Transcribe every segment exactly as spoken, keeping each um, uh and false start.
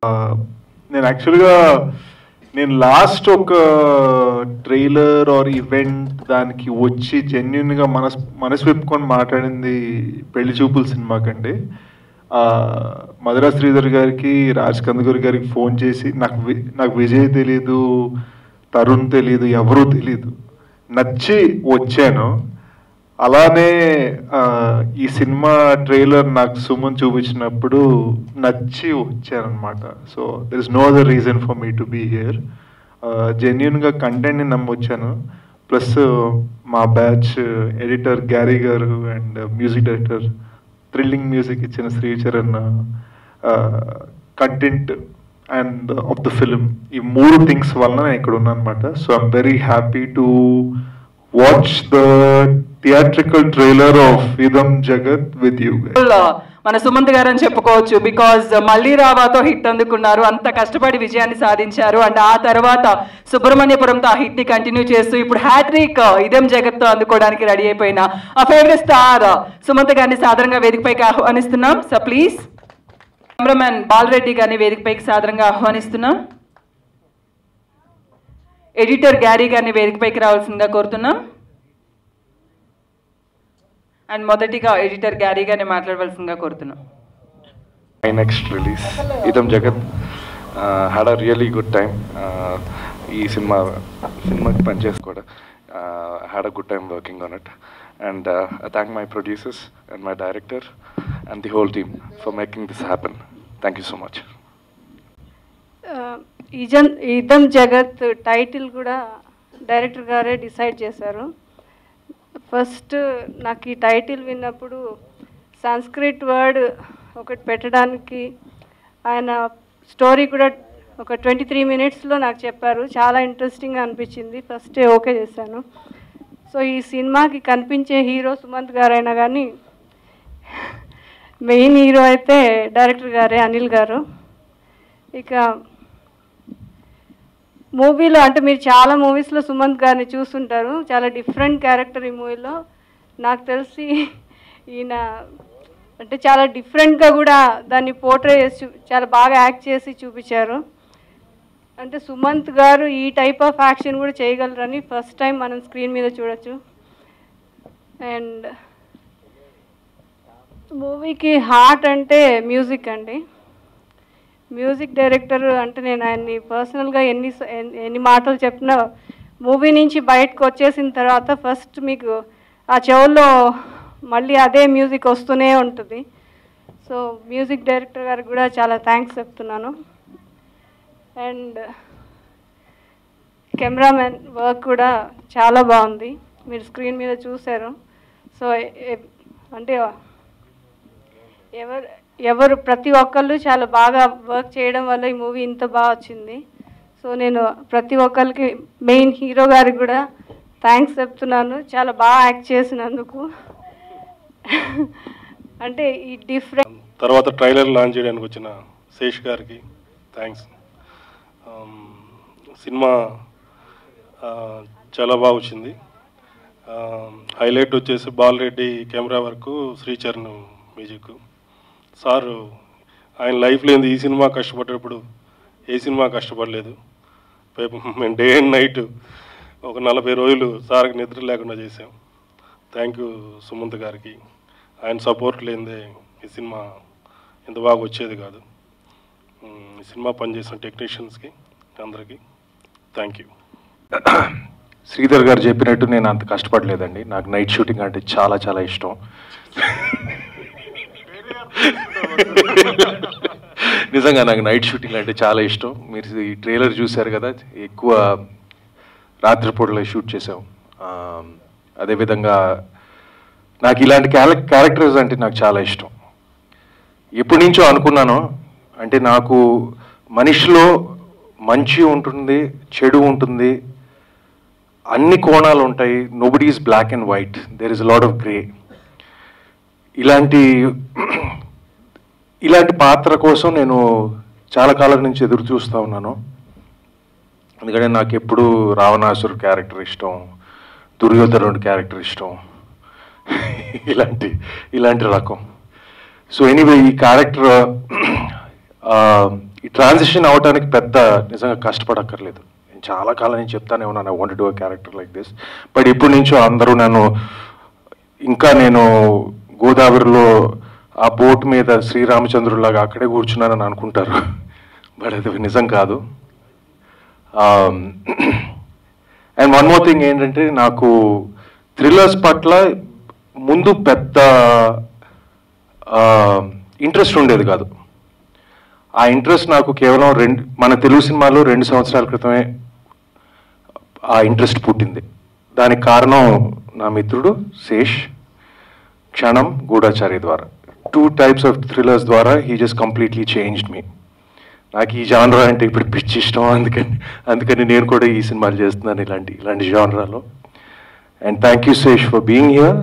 నేను యాక్చువల్గా నేను లాస్ట్ ఒక ట్రైలర్ ఆర్ ఈవెంట్ దానికి వచ్చి జెన్యున్గా మనస్ మనసు విప్పుకొని మాట్లాడింది పెళ్లి చూపుల సినిమాకండి. మధురా శ్రీధర్ గారికి, రాజ్ కందుకూరి గారికి ఫోన్ చేసి నాకు నాకు విజయ్ తెలీదు, తరుణ్ తెలీదు, ఎవరూ తెలీదు, నచ్చి వచ్చాను. అలానే ఈ సినిమా ట్రైలర్ నాకు సుమన్ చూపించినప్పుడు నచ్చి వచ్చానమాట. So there is no other reason for me to be here. జెన్యున్గా కంటెంట్ని నమ్మొచ్చాను. ప్లస్ మా బ్యాచ్ ఎడిటర్ గ్యారీ గారు and music director thrilling music ఇచ్చిన Sricharan content and of the film, ఈ మూడు థింగ్స్ వలన నేను ఇక్కడ ఉన్నాను అనమాట. So I'm very happy to watch the theatrical trailer of Idam Jagath with you. మన సుమంత్ గారు అని చెప్పుకోవచ్చు. బికాజ్ మళ్ళీ రావాతో హిట్ అందుకున్నారు, అంత కష్టపడి విజయాన్ని సాధించారు. అండ్ ఆ తర్వాత సుబ్రహ్మణ్యపురంతో ఆ హిట్ ని కంటిన్యూ చేస్తూ ఇప్పుడు హ్యాట్రిక్ ఇదం జగత్ తో అందుకోవడానికి రెడీ అయిపోయిన ఆ ఫేవరెట్ స్టార్ సుమంత్ గారిని సాధారణంగా వేదికపైకి ఆహ్వానిస్తున్నాం. సో ప్లీజ్ కెమెరామెన్ బాలరెడ్డి గారిని వేదికపైకి సాధారణంగా ఆహ్వానిస్తున్నాం. ఎడిటర్ గ్యారీ గారిని వేదికపైకి రావాల్సిందిగా కోరుతున్నాం. అండ్ మొదటిగా ఎడిటర్ గ్యారీ గారిని మాట్లాడవలసిందిగా కోరుతున్నాం. My next release Idam Jagath had a really good time. ఈ సినిమా సినిమాకి పనిచేసి కూడా had a good time working on it. And I thank my producers and my director and the whole team for making this happen. Thank you so much. ఇజం Idam Jagath title కూడా director గారే decide చేశారు. First నాకు ఈ title విన్నప్పుడు Sanskrit word ఒకటి పెట్టడానికి ఆయన స్టోరీ కూడా ఒక ట్వంటీ త్రీ మినిట్స్లో నాకు చెప్పారు. చాలా ఇంట్రెస్టింగ్గా అనిపించింది. ఫస్టే ఓకే చేశాను. సో ఈ సినిమాకి కనిపించే హీరో సుమంత్ గారైనా కానీ మెయిన్ హీరో అయితే డైరెక్టర్ గారే అనిల్ గారు. ఇక మూవీలో అంటే మీరు చాలా మూవీస్లో సుమంత్ గారిని చూస్తుంటారు. చాలా డిఫరెంట్ క్యారెక్టర్ ఈ మూవీలో. నాకు తెలిసి ఈయన అంటే చాలా డిఫరెంట్గా కూడా దాన్ని పోర్ట్రే చేసి చాలా బాగా యాక్ట్ చేసి చూపించారు. అంటే సుమంత్ గారు ఈ టైప్ ఆఫ్ యాక్షన్ కూడా చేయగలరని ఫస్ట్ టైం మనం స్క్రీన్ మీద చూడొచ్చు. అండ్ మూవీకి హార్ట్ అంటే మ్యూజిక్ అండి. మ్యూజిక్ డైరెక్టర్ అంటే నేను ఆయన్ని పర్సనల్గా ఎన్ని ఎన్ని మాటలు చెప్పినా మూవీ నుంచి బయటకు వచ్చేసిన తర్వాత ఫస్ట్ మీకు ఆ చెవుల్లో మళ్ళీ అదే మ్యూజిక్ వస్తూనే ఉంటుంది. సో మ్యూజిక్ డైరెక్టర్ గారికి కూడా చాలా థ్యాంక్స్ చెప్తున్నాను. అండ్ కెమెరామెన్ వర్క్ కూడా చాలా బాగుంది, మీరు స్క్రీన్ మీద చూశారు. సో అంటే ఎవరు ఎవరు ప్రతి ఒక్కళ్ళు చాలా బాగా వర్క్ చేయడం వల్ల ఈ మూవీ ఇంత బాగా వచ్చింది. సో నేను ప్రతి ఒక్కరికి మెయిన్ హీరో గారికి కూడా థ్యాంక్స్ చెప్తున్నాను, చాలా బాగా యాక్ట్ చేసినందుకు. అంటే ఈ డిఫరెంట్ తర్వాత ట్రైలర్ లాంచ్ చేయడానికి వచ్చిన శేష్ గారికి థ్యాంక్స్. సినిమా చాలా బాగా వచ్చింది. హైలైట్ వచ్చేసి Balareddy camera work, Sricharan music. Sir ఆయన లైఫ్లో ఏంది ఈ సినిమా కష్టపడేటప్పుడు ఏ సినిమా కష్టపడలేదు. మేము డే అండ్ నైట్ ఒక నలభై రోజులు సార్కి నిద్ర లేకుండా చేసాం. థ్యాంక్ యూ సుమంత్ గారికి. ఆయన సపోర్ట్ లేనిదే ఈ సినిమా ఇంత బాగా వచ్చేది కాదు. ఈ సినిమా పనిచేసిన టెక్నీషియన్స్కి అందరికీ థ్యాంక్ యూ. శ్రీధర్ గారు చెప్పినట్టు నేను అంత కష్టపడలేదండి. నాకు నైట్ షూటింగ్ అంటే చాలా చాలా ఇష్టం. నిజంగా నాకు నైట్ షూటింగ్ అంటే చాలా ఇష్టం. మీరు ఈ ట్రైలర్ చూశారు కదా, ఎక్కువ రాత్రిపూటలో షూట్ చేసాం. అదేవిధంగా నాకు ఇలాంటి క్యారెక్టర్స్ అంటే నాకు చాలా ఇష్టం. ఎప్పటి నుంచో అనుకున్నాను, అంటే నాకు మనిషిలో మంచి ఉంటుంది, చెడు ఉంటుంది, అన్ని కోణాలు ఉంటాయి. Nobody is black and white, there is a lot of grey. ఇలాంటి ఇలాంటి పాత్ర కోసం నేను చాలా కాలం నుంచి ఎదురు చూస్తూ ఉన్నాను. ఎందుకంటే నాకు ఎప్పుడు రావణాసురు క్యారెక్టర్ ఇష్టం, దుర్యోధనుడి క్యారెక్టర్ ఇష్టం, ఇలాంటి ఇలాంటి రకం. సో ఎనీవే ఈ క్యారెక్టర్ ఈ ట్రాన్సిషన్ అవడానికి పెద్ద నిజంగా కష్టపడక్కర్లేదు. నేను చాలా కాలం నుంచి చెప్తానే ఉన్నాను, I want to do a character like this. But ఇప్పటి నుంచో అందరూ నన్ను ఇంకా నేను గోదావరిలో ఆ బోట్ మీద శ్రీరామచంద్రులాగా అక్కడే కూర్చున్నానని అనుకుంటారు, బట్ అది నిజం కాదు. అండ్ వన్ మోర్ థింగ్ ఏంటంటే, నాకు థ్రిల్లర్స్ పట్ల ముందు పెద్ద ఇంట్రెస్ట్ ఉండేది కాదు. ఆ ఇంట్రెస్ట్ నాకు కేవలం రెండు మన తెలుగు సినిమాలో రెండు సంవత్సరాల క్రితమే ఆ ఇంట్రెస్ట్ పుట్టింది. దానికి కారణం నా మిత్రుడు శేష్, క్షణం, గూఢచారి ద్వారా, టూ టైప్స్ ఆఫ్ థ్రిల్లర్స్ ద్వారా he just completely changed me. నాకు ఈ జానరా అంటే ఇప్పుడు పిచ్చి ఇష్టం, అందుకని అందుకని నేను కూడా ఈ సినిమాలు చేస్తున్నాను ఇలాంటి ఇలాంటి జానరాలో. And thank you Sesh for being here.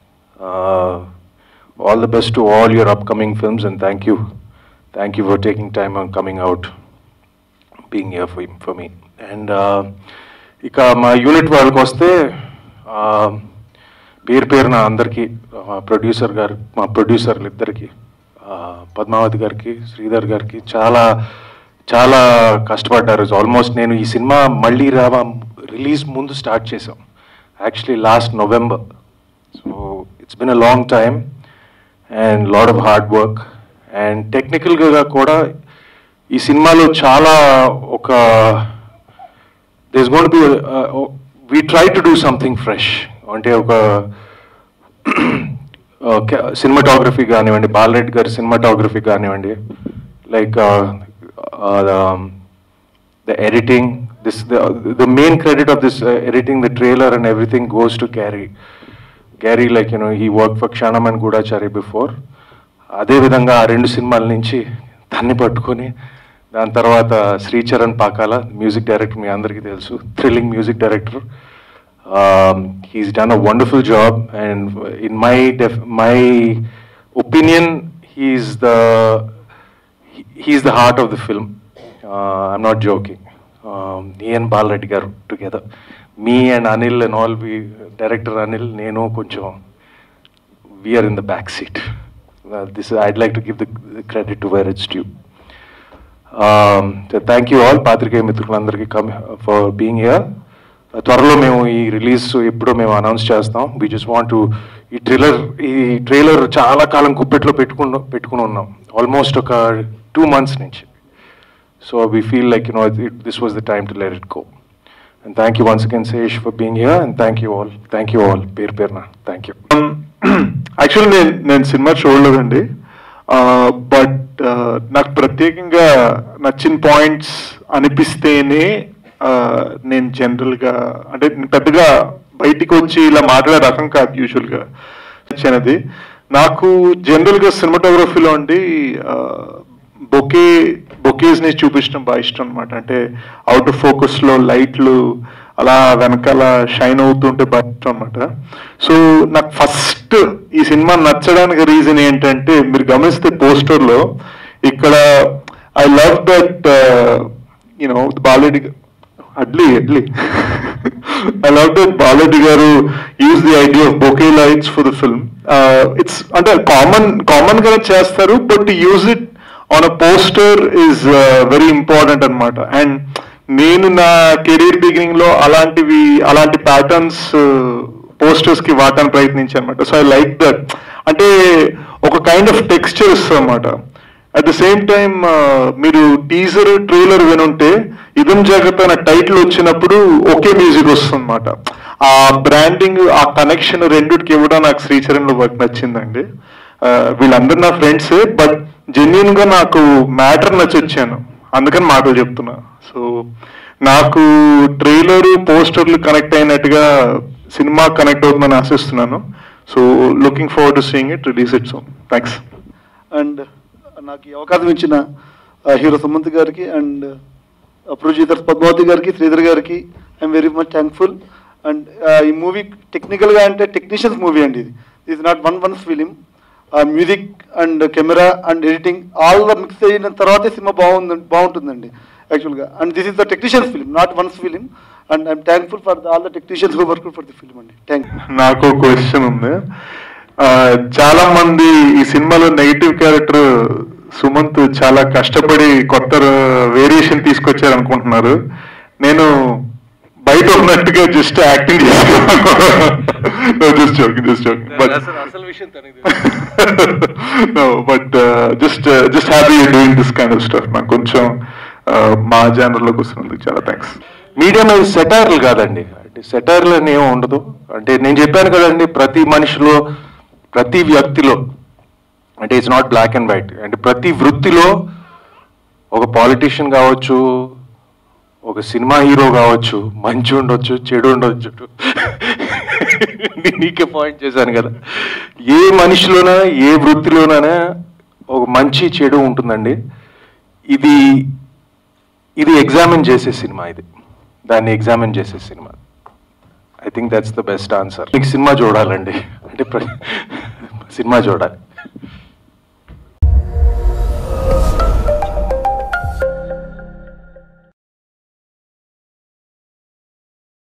All the best to all your upcoming films, and thank you thank you for taking time on coming out, being here for for me. And ఇక మా unit వాళ్ళకి వస్తే, పేరు పేరున అందరికీ, producer గారు, మా ప్రొడ్యూసర్లు ఇద్దరికి, పద్మావతి గారికి, శ్రీధర్ గారికి చాలా చాలా కష్టపడ్డారు. ఆల్మోస్ట్ నేను ఈ సినిమా మళ్ళీ రావా రిలీజ్ ముందు స్టార్ట్ చేసాం, actually last November. So it's been a long time and lot of hard work. And టెక్నికల్గా కూడా ఈ సినిమాలో చాలా ఒక this going to be we try to do something fresh. అంటే ఒక సినిమాటోగ్రఫీ కానివ్వండి, బాలరెడ్డి గారి సినిమాటోగ్రఫీ కానివ్వండి, like the editing, this the main credit of this editing, the trailer and everything goes to Garry. Garry like you know he work for Kshanam and Goodachari before. అదేవిధంగా ఆ రెండు సినిమాల నుంచి దాన్ని పట్టుకొని, దాని తర్వాత శ్రీచరణ్ పాకాల మ్యూజిక్ డైరెక్టర్, మీ అందరికీ తెలుసు, thrilling music director. Um, he's done a wonderful job, and in my def my opinion, he's the he, he's the heart of the film. Uh, I'm not joking. Um, me and Balreddy garu together, me and Anil and all, we director Anil, nenu koncham, we are in the back seat. Uh, this is, I'd like to give the, the credit to where it's due. Um, so thank you all, Patrikeya Mitrulandariki, come for being here. త్వరలో మేము ఈ release ఎప్పుడో మేము announce చేస్తాం. We just want to, ఈ trailer ఈ trailer చాలా కాలం గుప్పెట్లో పెట్టుకున్న పెట్టుకుని ఉన్నాం, ఆల్మోస్ట్ ఒక టూ మంత్స్ నుంచి. So we feel like you know this was the time to let it go. And thank you once again Sesh for being here, and thank you all thank you all పేరు పేరున thank you. Actually నేను నేను cinema చూడలేదండి, but నాకు ప్రత్యేకంగా నచ్చిన points అనిపిస్తేనే నేను జనరల్గా, అంటే పెద్దగా బయటికి వచ్చి ఇలా మాట్లాడే రకం కాదు యూజువల్గా నచ్చినది. నాకు జనరల్గా సినిమాటోగ్రఫీలో అండి బొకే బొకేస్ని చూపించడం బాగా ఇష్టం అనమాట. అంటే అవుట్ ఆఫ్ ఫోకస్లో లైట్లు అలా వెనకాల షైన్ అవుతుంటే బాగా ఇష్టం అనమాట. సో నాకు ఫస్ట్ ఈ సినిమా నచ్చడానికి రీజన్ ఏంటంటే, మీరు గమనిస్తే పోస్టర్లో ఇక్కడ I love that you know Balareddy అడ్లీ అడ్లీ ఐ లవ్ దట్ బాలరెడ్డి గారు use the idea of bokeh lights for the film. It's అంటే కామన్ కామన్ గానే చేస్తారు, but use it on a poster is very important అనమాట. అండ్ నేను నా కెరీర్ బిగినింగ్ లో అలాంటివి అలాంటి ప్యాటర్న్స్ పోస్టర్స్ కి వాడటానికి ప్రయత్నించాను అనమాట. So I like that. అంటే ఒక కైండ్ ఆఫ్ టెక్స్చర్ ఇస్తుంది అనమాట. అట్ ద సేమ్ టైమ్ మీరు టీజర్ ట్రైలర్ వినుంటే ఇదం జగత్ అనే టైటిల్ వచ్చినప్పుడు ఒకే మ్యూజిక్ వస్తుంది అనమాట. ఆ బ్రాండింగ్, ఆ కనెక్షన్ రెండుకి ఇవ్వడం నాకు శ్రీచరణ్లో వర్క్ నచ్చిందండి. వీళ్ళందరూ నా ఫ్రెండ్స్, బట్ జెన్యున్ గా నాకు మ్యాటర్ నచ్చొచ్చాను, అందుకని మాటలు చెప్తున్నా. సో నాకు ట్రైలర్ పోస్టర్లు కనెక్ట్ అయినట్టుగా సినిమా కనెక్ట్ అవుతుందని ఆశిస్తున్నాను. So looking forward to seeing it, release it soon. Thanks. And నాకు ఈ అవకాశం ఇచ్చిన హీరో సుమంత్ గారికి అండ్ ప్రొడ్యూసర్స్ పద్మావతి గారికి, శ్రీధర్ గారికి I'm very much thankful. And ఈ మూవీ టెక్నికల్గా అంటే టెక్నీషియన్స్ మూవీ అండి ఇది. This not one one's film. Music and camera and editing all the mix అయిన తర్వాతే సినిమా బాగుంది బాగుంటుందండి యాక్చువల్గా. And this is the technicians film, not one's film. And I'm thankful for all the technicians who work for the film అండి. Thank you. నాకు question ఉంది. చాలా మంది ఈ సినిమాలో నెగిటివ్ క్యారెక్టర్ సుమంత్ చాలా కష్టపడి కొత్త వేరియేషన్ తీసుకొచ్చారు అనుకుంటున్నారు. నేను బయట ఉన్నట్టుగా జస్ట్ యాక్టింగ్ చేస్తాను. Just joking just joking but but just just happy doing this kind of stuff. నాకు కొంచెం మా జానర్లోకి వస్తున్నందుకు చాలా థ్యాంక్స్. మీడియం అనేది సెటైర్లు కాదండి, అంటే సెటైర్లు అని ఏమి ఉండదు. అంటే నేను చెప్పాను కదండి, ప్రతి మనిషిలో ప్రతి వ్యక్తిలో అంటే it's not black and white. అంటే ప్రతి వృత్తిలో ఒక పాలిటీషియన్ కావచ్చు, ఒక సినిమా హీరో కావచ్చు, మంచి ఉండొచ్చు, చెడు ఉండొచ్చు. నీకే పాయింట్ చేశాను కదా, ఏ మనిషిలోనా ఏ వృత్తిలోనైనా ఒక మంచి చెడు ఉంటుందండి. ఇది ఇది ఎగ్జామిన్ చేసే సినిమా, ఇది దాన్ని ఎగ్జామిన్ చేసే cinema. I think that's the best answer. మీకు సినిమా చూడాలండి, అంటే సినిమా చూడాలి.